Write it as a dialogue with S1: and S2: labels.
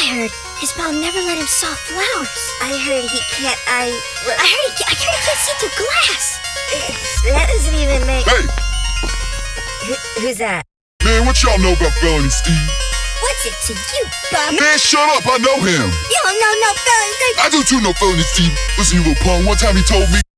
S1: heard his mom never let him saw flowers.
S2: I heard he can't.
S1: I heard he can't see through glass.
S2: That doesn't even make.
S3: Hey!
S2: Who's that?
S3: Man, what y'all know about Felony, Steve?
S1: What's it to you, Bob?
S3: Man, shut up, I know him.
S1: You don't know no Felony.
S3: I do too know Felony, Steve. Listen, you little punk, one time he told me